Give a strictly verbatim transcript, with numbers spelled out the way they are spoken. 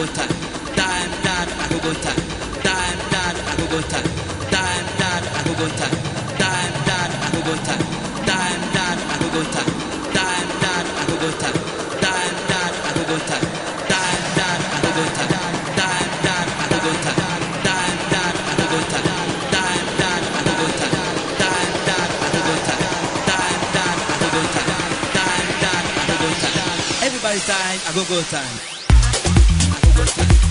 go time, time, time, I go go time, time, time, I go go time, time, time, I go go time, time, time, I go go time, time, time, I go go time, time, time, I go go time, time, time, I go go time, time, time, I go go time, time, time, I go go time, time, time, I go go time, time, time, I go go time, time, time, I go go time, time, time, I go go time, time, time, I go go time. Everybody time, I go go time. I go go time.